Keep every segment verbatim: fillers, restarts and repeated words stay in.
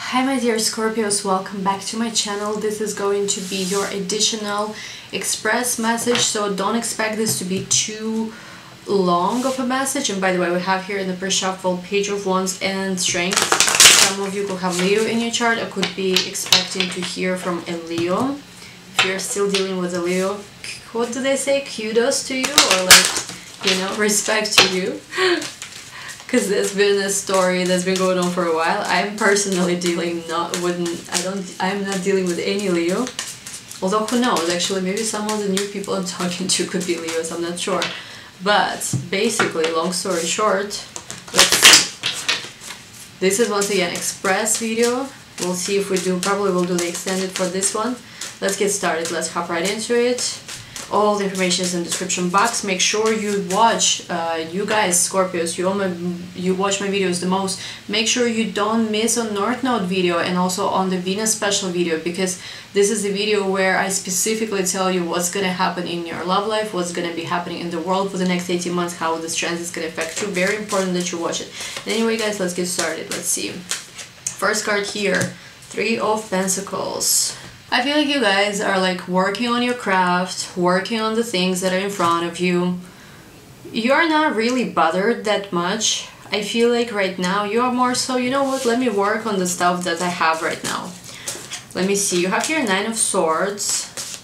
Hi my dear Scorpios, welcome back to my channel. This is going to be your additional express message, so don't expect this to be too long of a message. And by the way, we have here in the pre-shuffle Page of Wands and Strength. Some of you could have Leo in your chart. I could be expecting to hear from a Leo. If you're still dealing with a Leo, what do they say? Kudos to you, or like, you know, respect to you. Because there's been a story that's been going on for a while. I'm personally dealing not with, I don't, I'm not dealing with any Leo. Although who knows, actually maybe some of the new people I'm talking to could be Leos, I'm not sure. But basically, long story short, let's see. This is once again express video. We'll see if we do, probably we'll do the extended for this one. Let's get started, let's hop right into it. All the information is in the description box. Make sure you watch, uh, you guys, Scorpios, you, all my, you watch my videos the most. Make sure you don't miss on North Node video and also on the Venus special video, because this is the video where I specifically tell you what's going to happen in your love life, what's going to be happening in the world for the next eighteen months, how this transit is going to affect you. Very important that you watch it. Anyway guys, let's get started. Let's see. First card here, Three of Pentacles. I feel like you guys are like working on your craft, working on the things that are in front of you. You're not really bothered that much. I feel like right now you are more so, you know what, let me work on the stuff that I have right now. Let me see, you have here Nine of Swords.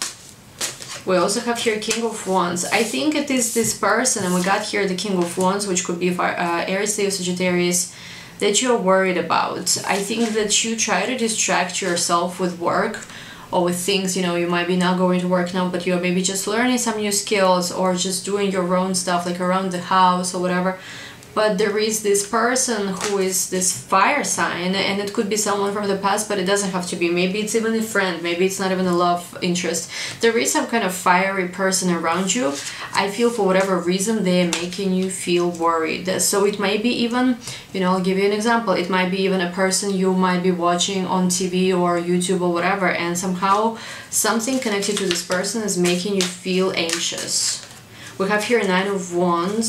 We also have here King of Wands. I think it is this person, and we got here the King of Wands, which could be uh, Aries, Leo, Sagittarius, that you're worried about. I think that you try to distract yourself with work, or with things, you know, you might be not going to work now, but you're maybe just learning some new skills or just doing your own stuff, like around the house or whatever. But there is this person who is this fire sign, and it could be someone from the past, but it doesn't have to be. Maybe it's even a friend, maybe it's not even a love interest. There is some kind of fiery person around you. I feel for whatever reason they're making you feel worried. So it might be even, you know, I'll give you an example. It might be even a person you might be watching on T V or YouTube or whatever, and somehow something connected to this person is making you feel anxious. We have here Nine of Wands.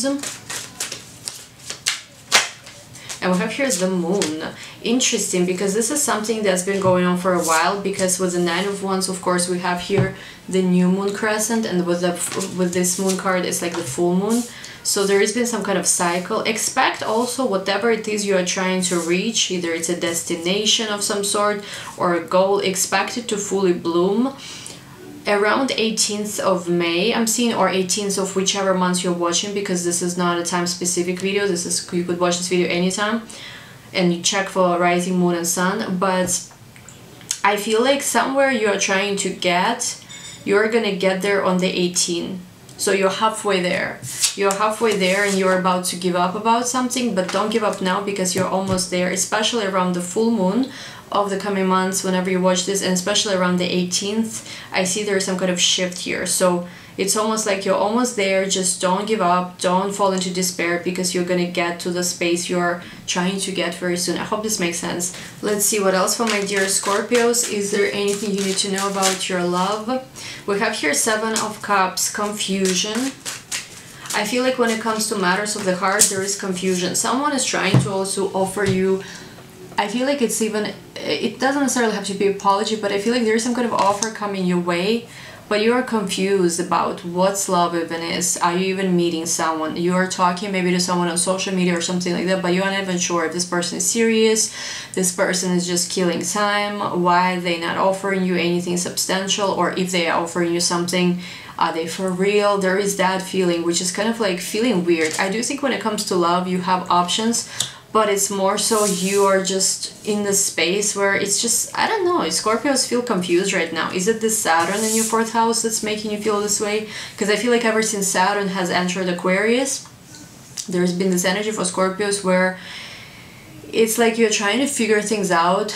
And we have here the Moon. Interesting, because this is something that's been going on for a while, because with the Nine of Wands, of course, we have here the new moon crescent, and with the with this moon card, it's like the full moon. So there has been some kind of cycle. Expect also whatever it is you are trying to reach, either it's a destination of some sort or a goal, expect it to fully bloom around eighteenth of May, I'm seeing, or eighteenth of whichever month you're watching, because this is not a time-specific video. This is, you could watch this video anytime, and you check for rising moon and sun. But I feel like somewhere you are trying to get, you're gonna get there on the eighteenth. So you're halfway there. You're halfway there and you're about to give up about something, but don't give up now, because you're almost there, especially around the full moon of the coming months whenever you watch this, and especially around the eighteenth. I see there's some kind of shift here. So it's almost like you're almost there. Just don't give up, don't fall into despair, because you're gonna get to the space you're trying to get very soon. I hope this makes sense. Let's see what else for my dear Scorpios. Is there anything you need to know about your love? We have here Seven of Cups, confusion. I feel like when it comes to matters of the heart, there is confusion. Someone is trying to also offer you, I feel like it's even, it doesn't necessarily have to be apology, but I feel like there's some kind of offer coming your way, but you're confused about what's love even is. Are you even meeting someone? You are talking maybe to someone on social media or something like that, but you're not even sure if this person is serious, this person is just killing time, why they not offering you anything substantial, or if they are offering you something, are they for real? There is that feeling, which is kind of like feeling weird. I do think when it comes to love, you have options, but it's more so you are just in the space where it's just, I don't know, Scorpios feel confused right now. Is it the Saturn in your fourth house that's making you feel this way? Because I feel like ever since Saturn has entered Aquarius, there's been this energy for Scorpios where it's like you're trying to figure things out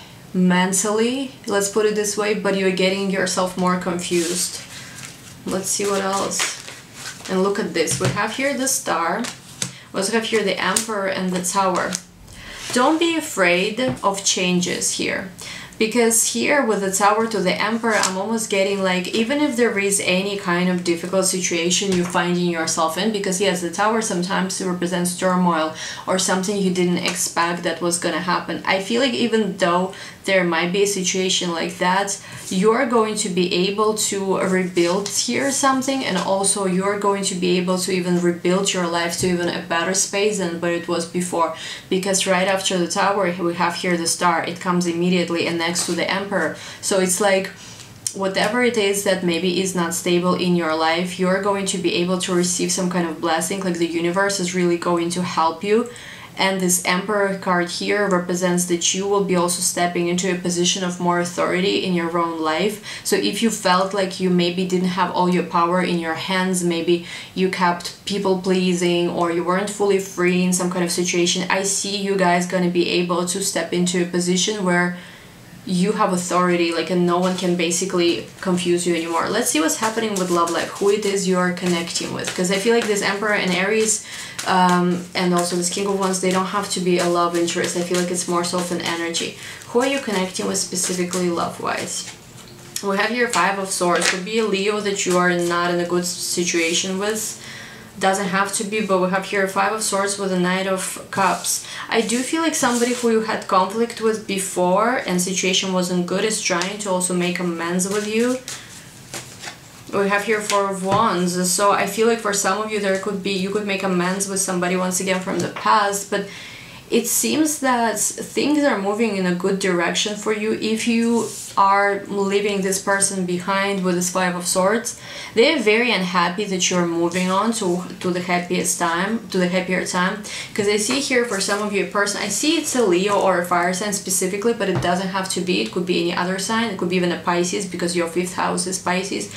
mentally, let's put it this way, but you're getting yourself more confused. Let's see what else. And look at this. We have here the Star. We also have here the Emperor and the Tower. Don't be afraid of changes here. Because here with the Tower to the Emperor, I'm almost getting like, even if there is any kind of difficult situation you're finding yourself in, because yes, the Tower sometimes represents turmoil or something you didn't expect that was gonna happen. I feel like even though there might be a situation like that, you're going to be able to rebuild here something, and also you're going to be able to even rebuild your life to even a better space than what it was before. Because right after the Tower, we have here the Star. It comes immediately and next to the Emperor. So it's like, whatever it is that maybe is not stable in your life, you're going to be able to receive some kind of blessing, like the universe is really going to help you. And this Emperor card here represents that you will be also stepping into a position of more authority in your own life. So if you felt like you maybe didn't have all your power in your hands, maybe you kept people pleasing or you weren't fully free in some kind of situation, I see you guys gonna be able to step into a position where you have authority, like, and no one can basically confuse you anymore. Let's see what's happening with love life, who it is you're connecting with, because I feel like this Emperor and Aries um, and also this King of Wands, they don't have to be a love interest. I feel like it's more so of an energy. Who are you connecting with specifically love-wise? We have here Five of Swords. Could be a Leo that you are not in a good situation with. Doesn't have to be, but we have here Five of Swords with a Knight of Cups. I do feel like somebody who you had conflict with before and situation wasn't good is trying to also make amends with you. We have here Four of Wands. So I feel like for some of you there could be, you could make amends with somebody once again from the past, but it seems that things are moving in a good direction for you if you are leaving this person behind with this Five of Swords. They are very unhappy that you're moving on to, to the happiest time, to the happier time. Because I see here for some of you a person, I see it's a Leo or a fire sign specifically, but it doesn't have to be. It could be any other sign. It could be even a Pisces because your fifth house is Pisces.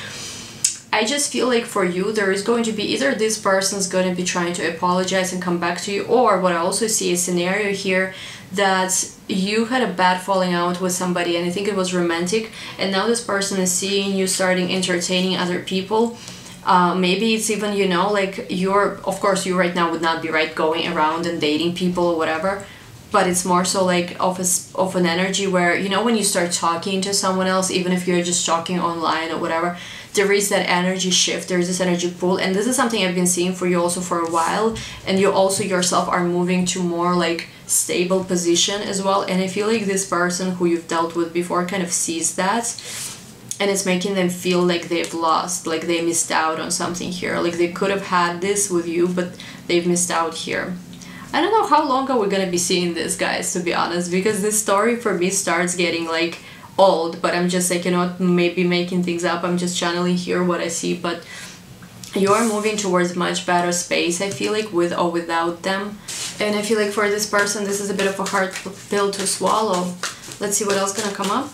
I just feel like for you, there is going to be either this person's going to be trying to apologize and come back to you, or what I also see is a scenario here that you had a bad falling out with somebody and I think it was romantic, and now this person is seeing you starting entertaining other people. Uh, maybe it's even, you know, like you're, of course you right now would not be right going around and dating people or whatever, but it's more so like of, a, of an energy where, you know, when you start talking to someone else, even if you're just talking online or whatever, there is that energy shift, there's this energy pull, and this is something I've been seeing for you also for a while, and you also yourself are moving to more like stable position as well, and I feel like this person who you've dealt with before kind of sees that, and it's making them feel like they've lost, like they missed out on something here, like they could have had this with you, but they've missed out here. I don't know how long are we gonna be seeing this, guys, to be honest, because this story for me starts getting like old, but I'm just like, you know, maybe making things up, I'm just channeling here what I see, but you're moving towards much better space, I feel like, with or without them. And I feel like for this person, this is a bit of a hard pill to swallow. Let's see what else gonna come up.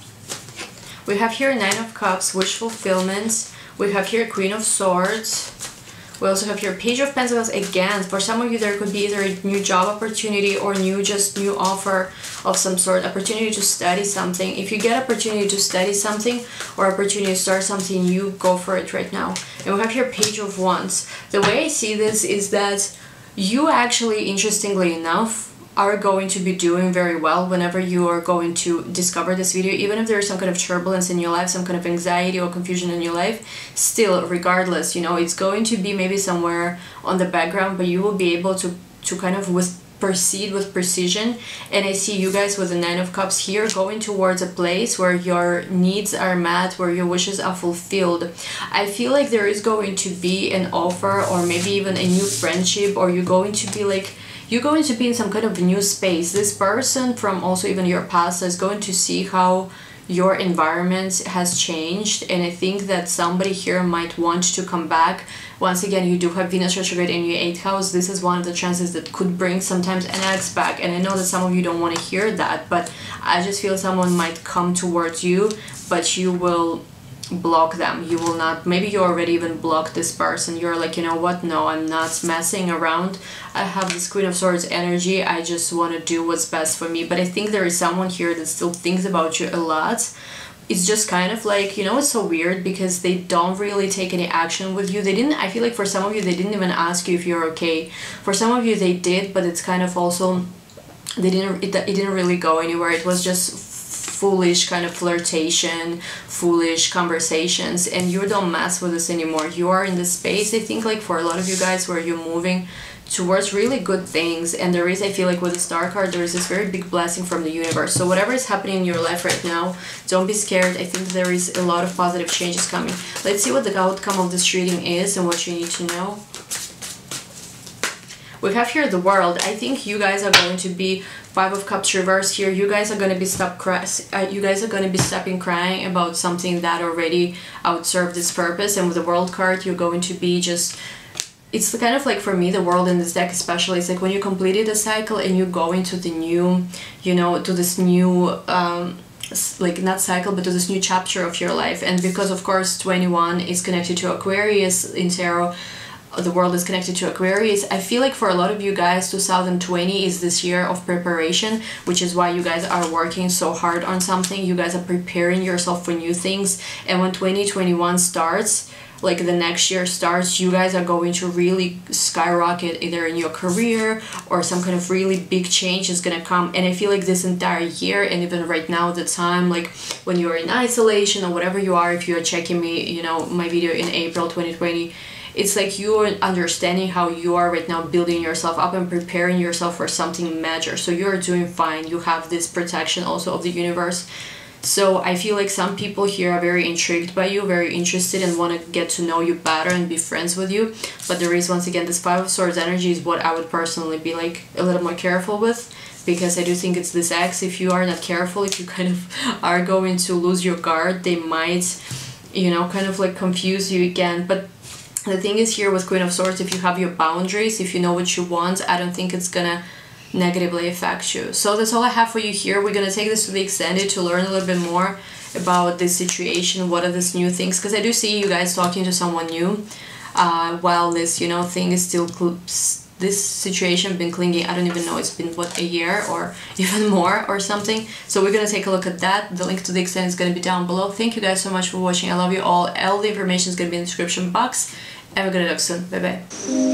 We have here Nine of Cups, wish fulfillment. We have here Queen of Swords. We also have here Page of Pentacles again. For some of you, there could be either a new job opportunity or new, just new offer of some sort, opportunity to study something. If you get opportunity to study something or opportunity to start something new, go for it right now. And we have here Page of Wands. The way I see this is that you actually, interestingly enough, are going to be doing very well whenever you are going to discover this video, even if there is some kind of turbulence in your life, some kind of anxiety or confusion in your life, still, regardless, you know, it's going to be maybe somewhere on the background, but you will be able to, to kind of with, proceed with precision. And I see you guys with the Nine of Cups here going towards a place where your needs are met, where your wishes are fulfilled. I feel like there is going to be an offer or maybe even a new friendship, or you're going to be like, you're going to be in some kind of new space. This person from also even your past is going to see how your environment has changed, and I think that somebody here might want to come back. Once again, you do have Venus retrograde in your eighth house. This is one of the chances that could bring sometimes an ex back, and I know that some of you don't want to hear that, but I just feel someone might come towards you, but you will block them. You will not, maybe you already even blocked this person. You're like, you know what, no, I'm not messing around. I have this Queen of Swords energy, I just want to do what's best for me. But I think there is someone here that still thinks about you a lot. It's just kind of like, you know, it's so weird because they don't really take any action with you. They didn't, I feel like for some of you, they didn't even ask you if you're okay. For some of you, they did, but it's kind of also, they didn't, it, it didn't really go anywhere. It was just foolish kind of flirtation, foolish conversations, and you don't mess with this anymore. You are in the space, I think, like for a lot of you guys, where you're moving towards really good things. And there is, I feel like with the Star card, there is this very big blessing from the universe. So whatever is happening in your life right now, don't be scared. I think there is a lot of positive changes coming. Let's see what the outcome of this reading is and what you need to know. We have here the World. I think you guys are going to be Five of Cups reverse here. You guys are going to be stop cry uh, you guys are going to be stopping crying about something that already outserved its purpose. And with the World card, you're going to be just, it's the kind of like, for me, the World in this deck especially, it's like when you completed a cycle and you go into the new, you know, to this new, um, like not cycle, but to this new chapter of your life. And because of course twenty-one is connected to Aquarius in tarot, the World is connected to Aquarius. I feel like for a lot of you guys, two thousand twenty is this year of preparation, which is why you guys are working so hard on something. You guys are preparing yourself for new things. And when twenty twenty-one starts, like the next year starts, you guys are going to really skyrocket either in your career, or some kind of really big change is gonna come. And I feel like this entire year, and even right now, the time, like when you're in isolation or whatever you are, if you're checking me, you know, my video in April twenty twenty, it's like you're understanding how you are right now, building yourself up and preparing yourself for something major. So you're doing fine. You have this protection also of the universe. So I feel like some people here are very intrigued by you, very interested, and want to get to know you better and be friends with you. But there is, once again, this Five of Swords energy is what I would personally be like a little more careful with, because I do think it's this X. If you are not careful, if you kind of are going to lose your guard, they might, you know, kind of like confuse you again. But the thing is here with Queen of Swords, if you have your boundaries, if you know what you want, I don't think it's gonna negatively affect you. So that's all I have for you here. We're gonna take this to the extended to learn a little bit more about this situation. What are these new things? Because I do see you guys talking to someone new, uh, while this, you know, thing is still, this situation been clinging, I don't even know, it's been what, a year or even more or something. So we're gonna take a look at that. The link to the extended is gonna be down below. Thank you guys so much for watching. I love you all. All the information is gonna be in the description box, and we're gonna talk soon. Bye bye.